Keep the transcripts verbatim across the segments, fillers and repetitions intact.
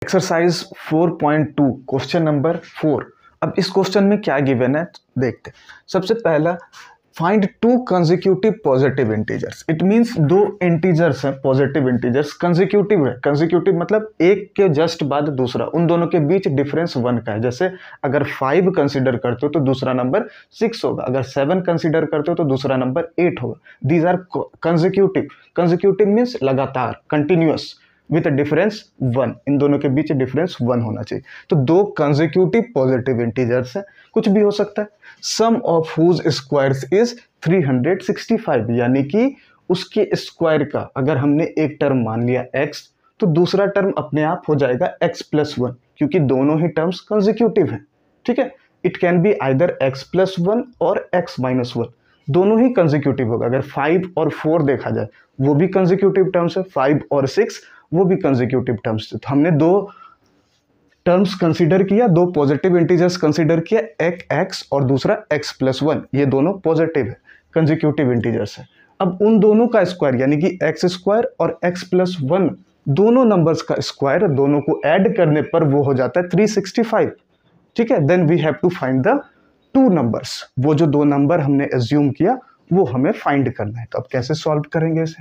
Exercise four point two question number four. अब इस question में क्या गिवन है देखते हैं। सबसे पहला, find two consecutive positive integers. It means दो इंटीजर्स हैं पॉजिटिव इंटीजर्स, कंसेक्यूटिव है। कंसेक्यूटिव मतलब एक के जस्ट बाद दूसरा, उन दोनों के बीच डिफरेंस वन का है। जैसे अगर फाइव कंसीडर करते हो तो दूसरा नंबर सिक्स होगा, अगर सेवन कंसीडर करते हो तो दूसरा नंबर एट होगा। These are consecutive. Consecutive means लगातार, कंटिन्यूअस, विथ डिफरेंस वन। इन दोनों के बीच डिफरेंस वन होना चाहिए। तो दो कंसेक्यूटिव पॉजिटिव इंटीजर्स है, कुछ भी हो सकता है। Sum of whose squares is three hundred sixty five, यानी कि उसके स्क्वायर का अगर हमने एक टर्म मान लिया x, तो दूसरा टर्म अपने आप हो जाएगा x प्लस वन, क्योंकि दोनों ही टर्म्स कंसेक्यूटिव हैं। ठीक है, it can be either x plus one और x माइनस वन, दोनों ही कंसेक्यूटिव होगा। अगर फाइव और फोर देखा जाए वो भी कंसेक्यूटिव टर्म्स है, फाइव और सिक्स वो भी कंसेक्यूटिव टर्म्स थे। तो हमने दो टर्म्स कंसीडर किया, दो पॉजिटिव इंटीजर्स कंसीडर किया, एक x और दूसरा x प्लस वन, ये दोनों पॉजिटिव है, कंसेक्यूटिव इंटीजर्स है। अब उन दोनों का स्क्वायर यानी कि x स्क्वायर और x प्लस वन, दोनों नंबर्स का स्क्वायर, दोनों को ऐड करने पर वो हो जाता है थ्री सिक्सटी फाइव। ठीक है, then we have to find the two numbers. वो जो दो नंबर हमने एज्यूम किया वो हमें फाइंड करना है। तो अब कैसे सॉल्व करेंगे इसे?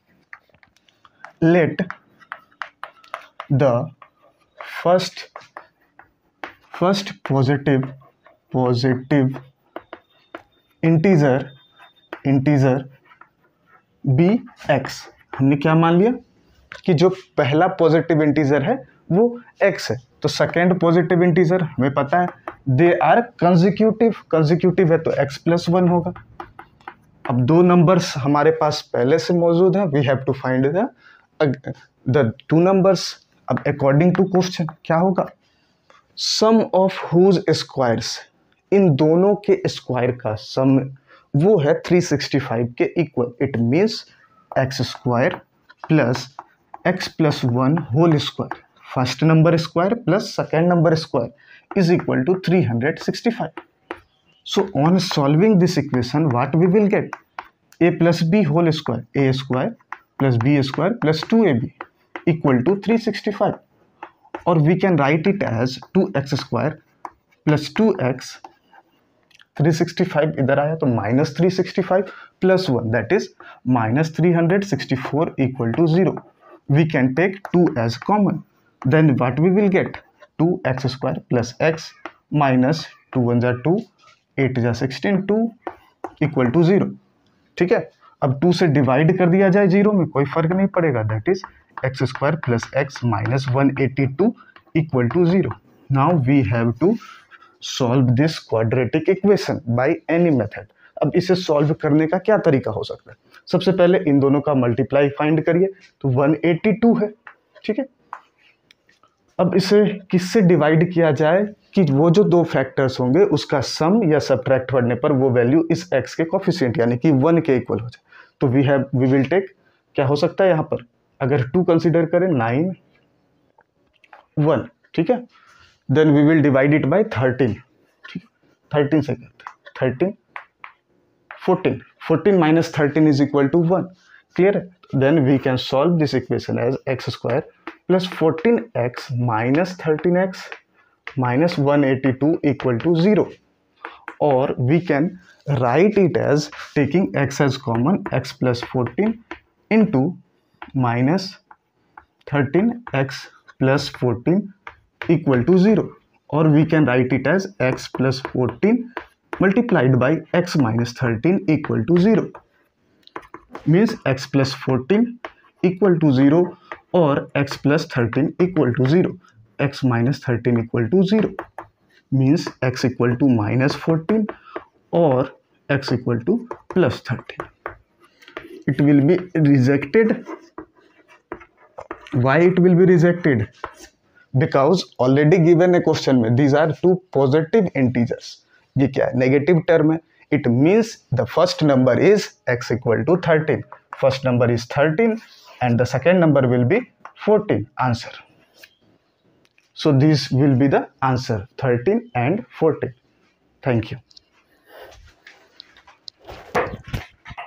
Let the first first positive positive integer integer be x। हमने क्या मान लिया कि जो पहला पॉजिटिव इंटीजर है वो x है। तो सेकेंड पॉजिटिव इंटीजर हमें पता है दे आर कंसेक्यूटिव, कंसेक्यूटिव है तो x प्लस वन होगा। अब दो नंबर्स हमारे पास पहले से मौजूद हैं, we have to find the the two numbers. अब अकॉर्डिंग टू क्वेश्चन क्या होगा? सम ऑफ हुज स्क्वायर्स, इन दोनों के स्क्वायर का सम वो है थ्री सिक्सटी फाइव के equal. It means x square plus x plus one whole square, first number square plus second number square is equal to three hundred sixty five. So on solving this equation what we will get? a plus B whole square, a square plus b square plus two a b equal to three sixty five. और we can write it as two x square plus two x, three sixty five इधर आया तो minus three sixty five plus one, that is minus three hundred sixty four equal to zero. We can take two as common, then what we will get? Two x square plus x minus two one जा two, eight जा sixteen, two equal to zero. ठीक है, अब to से divide कर दिया जाए zero में, कोई फर्क नहीं पड़ेगा, that is x square plus x minus one eighty two equal to zero. Now we have to solve this quadratic equation by any method. अब इसे सॉल्व करने का क्या तरीका हो सकता है? सबसे पहले इन दोनों का मल्टीप्लाई फाइंड करिए, तो वन एटी टू है। ठीक है, अब इसे किससे डिवाइड किया जाए कि वो जो दो फैक्टर्स होंगे उसका सम या सब्ट्रैक्ट करने पर वो वैल्यू इस x के कोफिशिएंट यानी कि वन के इक्वल हो जाए। तो we have we will take, क्या हो सकता है यहाँ पर? अगर टू कंसीडर करें, नाइन, वन, ठीक है, then we will divide it by thirteen. ठीक है, थर्टीन से करते हैं, thirteen, fourteen, fourteen minus thirteen is equal to one. Clear है? Then we can solve this equation as x square plus fourteen x minus thirteen x minus one eighty two equal to zero. और we can write it as taking x as common, x plus fourteen into minus thirteen x plus fourteen equal to zero. Or we can write it as x plus fourteen multiplied by x minus thirteen equal to zero. Means x plus fourteen equal to zero or x plus thirteen equal to zero. x minus thirteen equal to zero. Means x equal to minus fourteen or x equal to plus thirteen. It will be rejected. Why it will be rejected? Because already given a question में these are two positive integers. ये क्या है? Negative term है. It means the first number is x equal to thirteen. First number is thirteen and the second number will be fourteen. Answer. So this will be the answer, thirteen and fourteen. Thank you.